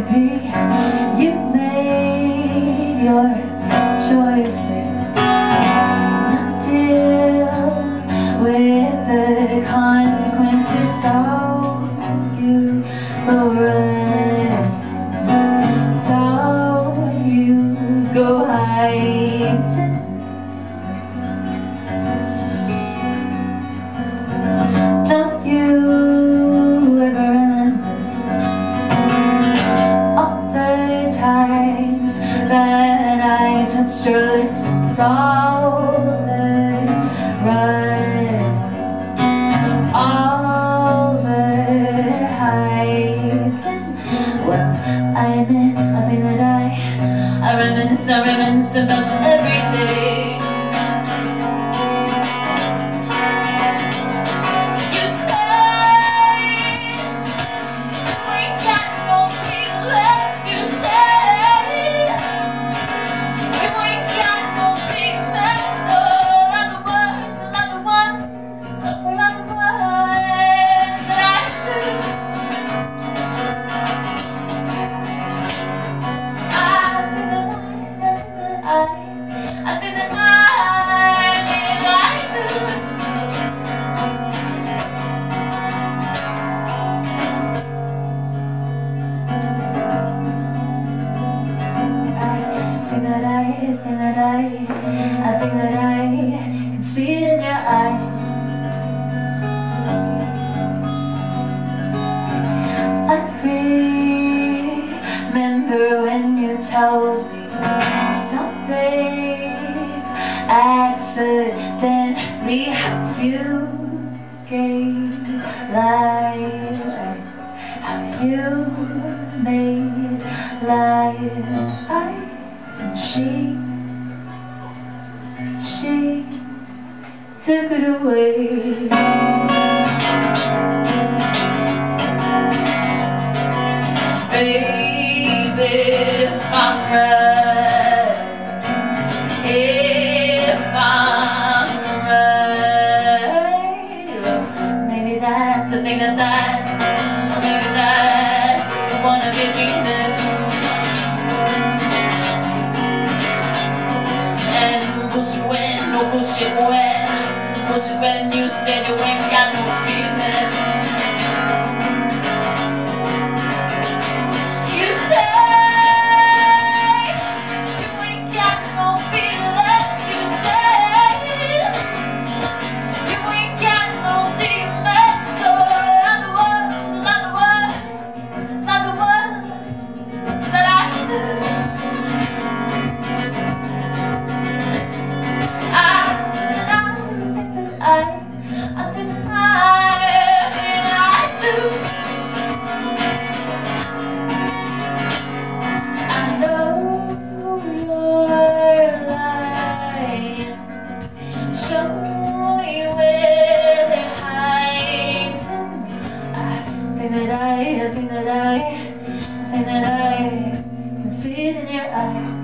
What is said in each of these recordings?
be. You made your choices. Now deal with the consequences. Don't you go running. Don't you go hiding. Don't you ever reminisce all the times that I touched your lips, and all the running, all the hiding. Well, I admit, I think that I reminisce about you every day. I think that I really like to. I think that I can see it in your eyes. I remember when you told me something accidentally, how you gave life, how you made life, and she took it away. Baby, if I'm right, if I'm right, maybe that's the thing maybe that's one of your demons. And bullshit when, no bullshit when you said you ain't got no feelings. I think I do. I know you're lying. Show me where they're hiding. I think that I can see it in your eyes.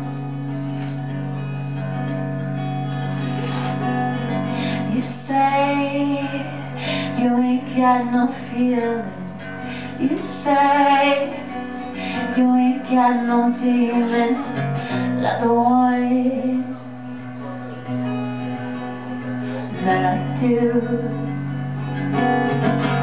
You say you ain't got no feelings. You say you ain't got no demons like the ones that I do.